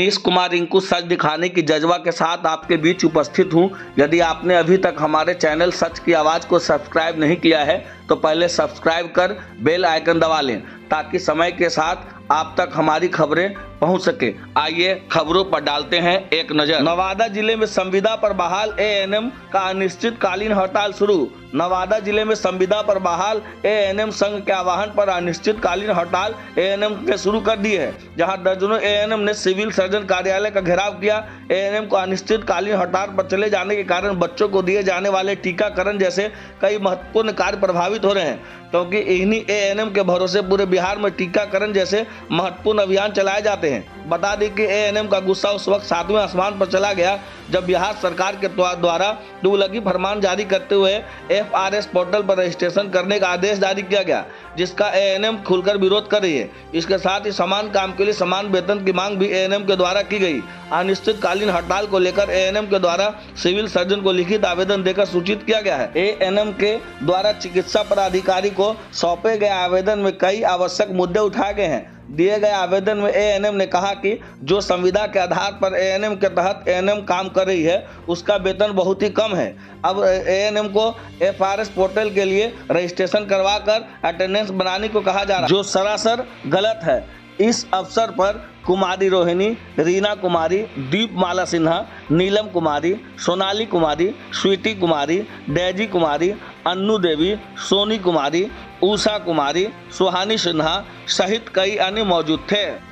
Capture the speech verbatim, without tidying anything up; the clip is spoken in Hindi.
अनीश कुमार रिंकू सच दिखाने की जज्बा के साथ आपके बीच उपस्थित हूं। यदि आपने अभी तक हमारे चैनल सच की आवाज़ को सब्सक्राइब नहीं किया है तो पहले सब्सक्राइब कर बेल आइकन दबा लें ताकि समय के साथ आप तक हमारी खबरें पहुंच सके। आइए खबरों पर डालते हैं एक नजर। नवादा जिले में संविदा पर बहाल ए एन एम का अनिश्चितकालीन हड़ताल शुरू। नवादा जिले में संविदा पर बहाल ए एन एम संघ के आह्वान पर अनिश्चितकालीन हड़ताल ए एन एम ने शुरू कर दी है, जहां दर्जनों ए एन एम ने सिविल सर्जन कार्यालय का घेराव किया। ए एन एम को अनिश्चितकालीन हड़ताल पर चले जाने के कारण बच्चों को दिए जाने वाले टीकाकरण जैसे कई महत्वपूर्ण कार्य प्रभावित हो रहे हैं, क्योंकि इन्हीं ए एन एम के भरोसे पूरे बिहार में टीकाकरण जैसे महत्वपूर्ण अभियान चलाए जाते हैं। बता दें कि ए एन एम का गुस्सा उस वक्त सातवें आसमान पर चला गया जब बिहार सरकार के द्वारा दुलगी फरमान जारी करते हुए एफ आर एस पोर्टल पर रजिस्ट्रेशन करने का आदेश जारी किया गया, जिसका ए एन एम खुलकर विरोध कर रही है। इसके साथ ही समान काम के लिए समान वेतन की मांग भी ए एन एम के द्वारा की गई। अनिश्चितकालीन हड़ताल को लेकर ए एन एम के द्वारा सिविल सर्जन को लिखित आवेदन देकर सूचित किया गया है। ए एन एम के द्वारा चिकित्सा पदाधिकारी को सौंपे गए आवेदन में कई आवश्यक मुद्दे उठाए गए हैं। दिए गए आवेदन में ए एन एम ने कहा कि जो संविदा के आधार पर ए एन एम के तहत ए एन एम काम कर रही है उसका वेतन बहुत ही कम है। अब ए एन एम को एफ आर एस पोर्टल के लिए रजिस्ट्रेशन करवाकर अटेंडेंस बनाने को कहा जा रहा है, जो सरासर गलत है। इस अवसर पर कुमारी रोहिणी, रीना कुमारी, दीपमाला सिन्हा, नीलम कुमारी, सोनाली कुमारी, स्वीटी कुमारी, डेजी कुमारी, अन्नू देवी, सोनी कुमारी, उषा कुमारी, सुहानी सिन्हा सहित कई अन्य मौजूद थे।